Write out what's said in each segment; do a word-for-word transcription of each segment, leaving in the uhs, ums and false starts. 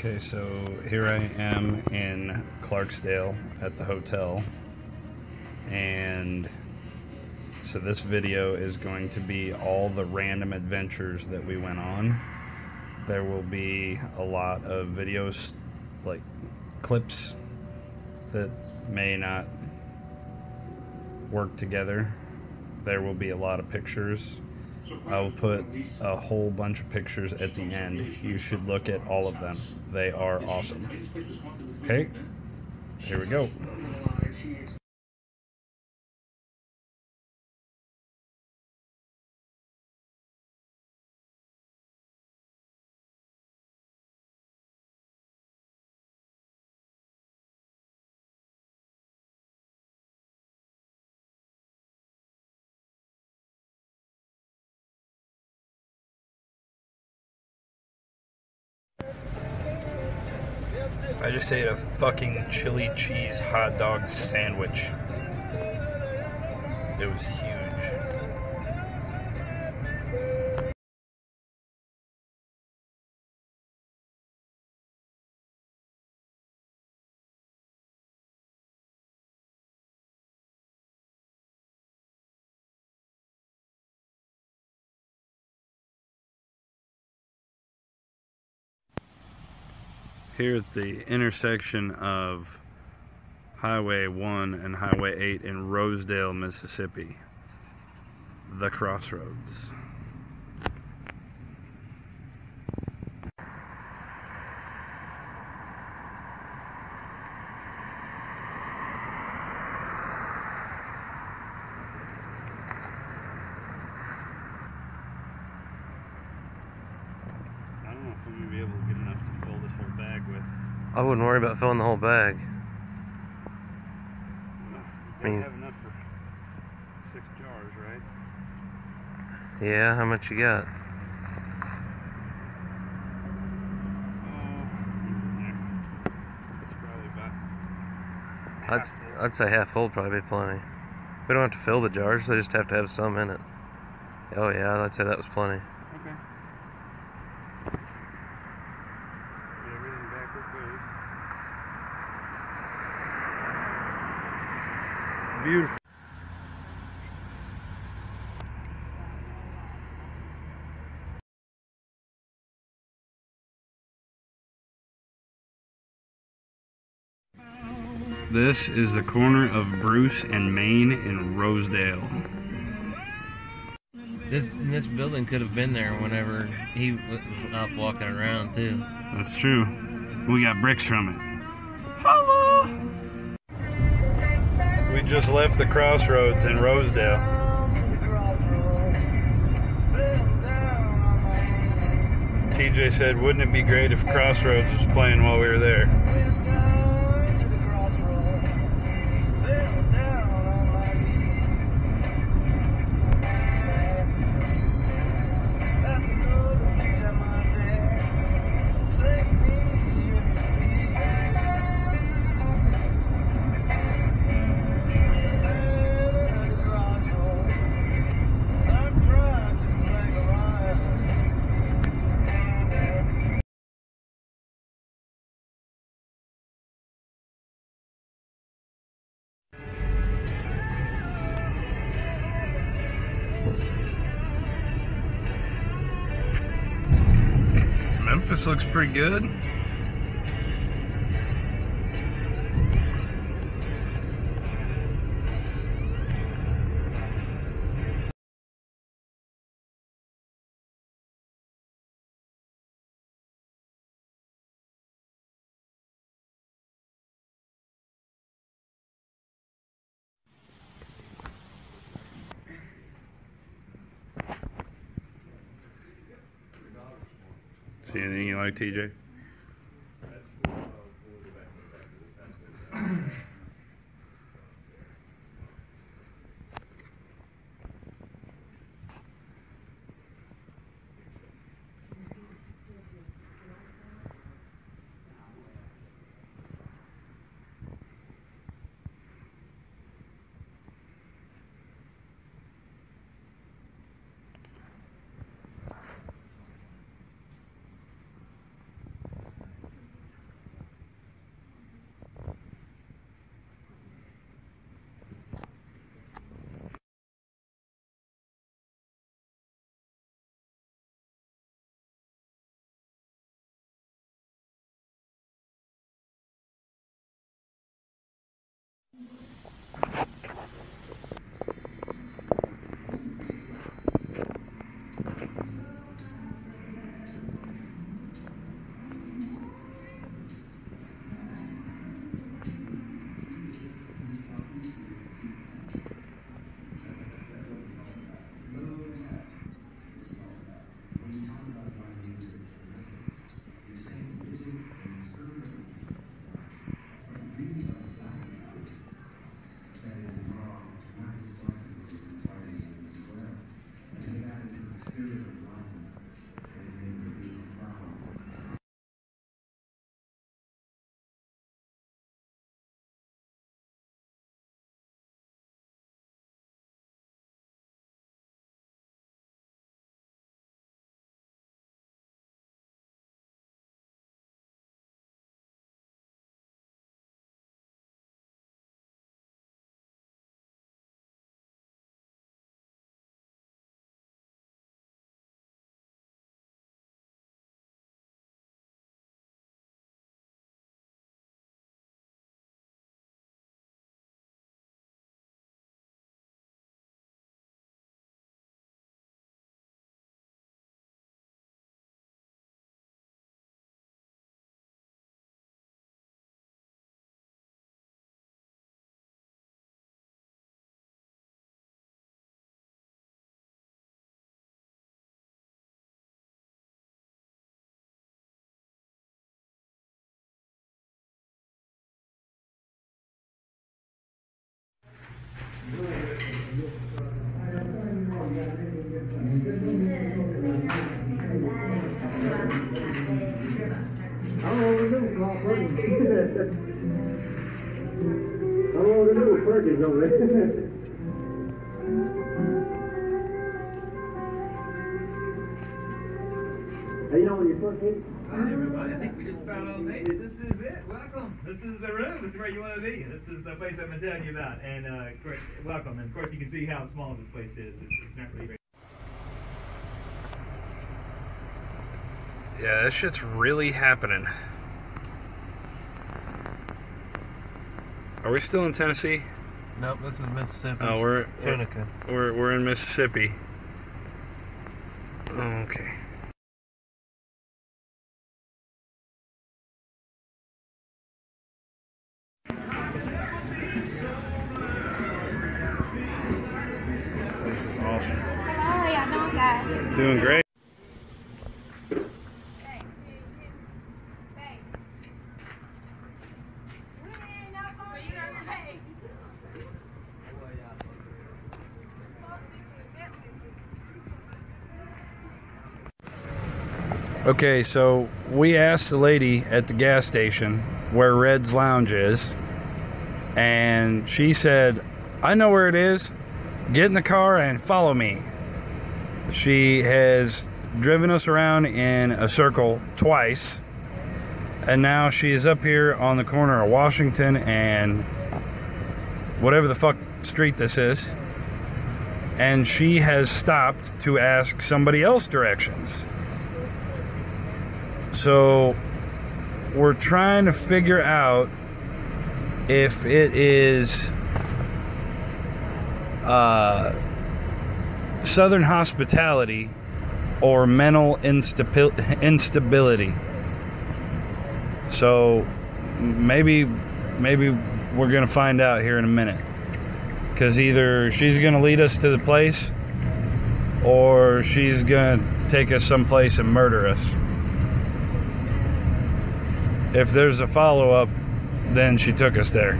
Okay, so here I am in Clarksdale at the hotel, and so this video is going to be all the random adventures that we went on. There will be a lot of videos, like clips, that may not work together. There will be a lot of pictures. I will put a whole bunch of pictures at the end. You should look at all of them. They are awesome. Okay, here we go. I just ate a fucking chili cheese hot dog sandwich. It was huge. Here at the intersection of Highway one and Highway eight in Rosedale, Mississippi, the Crossroads. I don't know if I'm going to be able to get enough to fill this whole bag with. I wouldn't worry about filling the whole bag. You I mean, have enough for six jars, right? Yeah, how much you got? Oh, it's probably about I'd, I'd say half full probably be plenty. We don't have to fill the jars, they just have to have some in it. Oh yeah, I'd say that was plenty. Okay. Get everything back real good. Beautiful. This is the corner of Bruce and Main in Rosedale. This this building could have been there whenever he was up walking around too. That's true. We got bricks from it. Hello! We just left the Crossroads in Rosedale. T J said, wouldn't it be great if Crossroads was playing while we were there? Memphis looks pretty good. See anything you like, T J? Hey, you know when you're fucking? Hi everybody, I think we just about all made it. This is it. Welcome. This is the room. This is where you want to be. This is the place I've been telling you about. And uh, of course, welcome. And of course, you can see how small this place is. It's, it's not really very. Yeah, that shit's really happening. Are we still in Tennessee? Nope, this is Mississippi. Oh, we're Tunica. We're we're in Mississippi. Oh, okay. This is awesome. How are y'all doing, guys? Doing great. Okay, so we asked the lady at the gas station where Red's Lounge is, and she said, I know where it is. Get in the car and follow me. She has driven us around in a circle twice, and now she is up here on the corner of Washington and whatever the fuck street this is, and she has stopped to ask somebody else directions. So we're trying to figure out if it is uh, Southern hospitality or mental instabil- instability. So maybe maybe we're gonna find out here in a minute, because either she's gonna lead us to the place or she's gonna take us someplace and murder us. If there's a follow-up, then she took us there.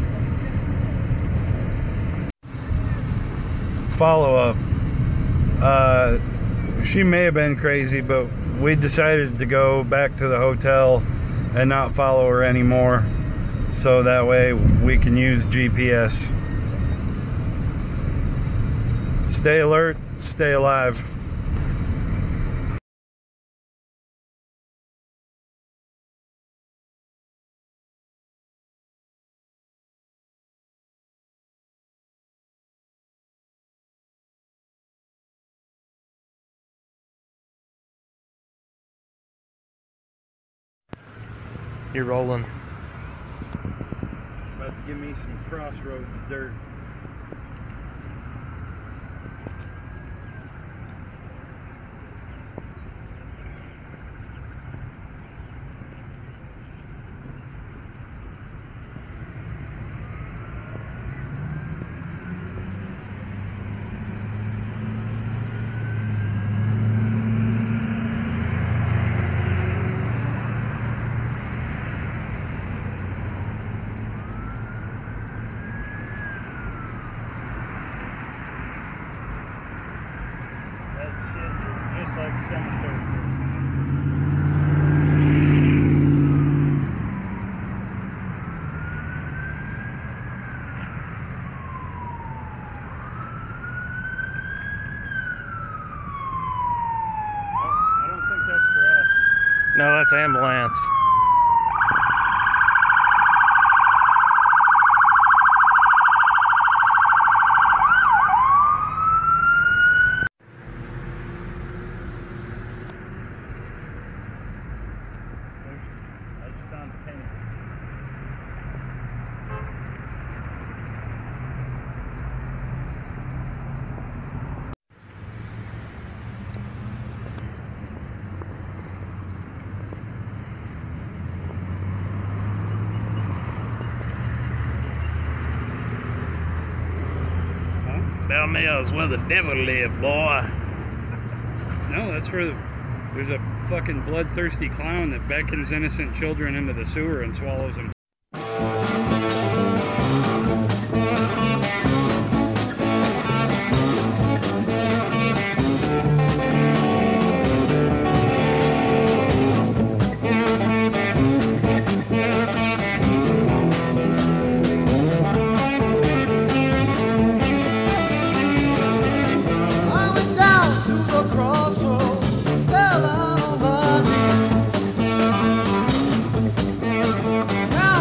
Follow-up. Uh, she may have been crazy, but we decided to go back to the hotel and not follow her anymore, so that way we can use G P S. Stay alert, stay alive. You're rolling. About to give me some Crossroads dirt. Just like cemetery. I don't think that's for us. No, that's ambulance. I just found a penny. Bell Mill's where the devil live, boy. No, that's where the, there's a fucking bloodthirsty clown that beckons innocent children into the sewer and swallows them. I went down to the crossroads, fell on my knees. Now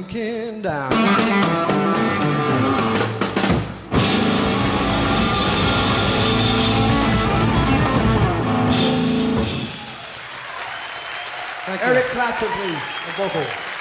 sinking down. Eric Clapton, please, on vocal.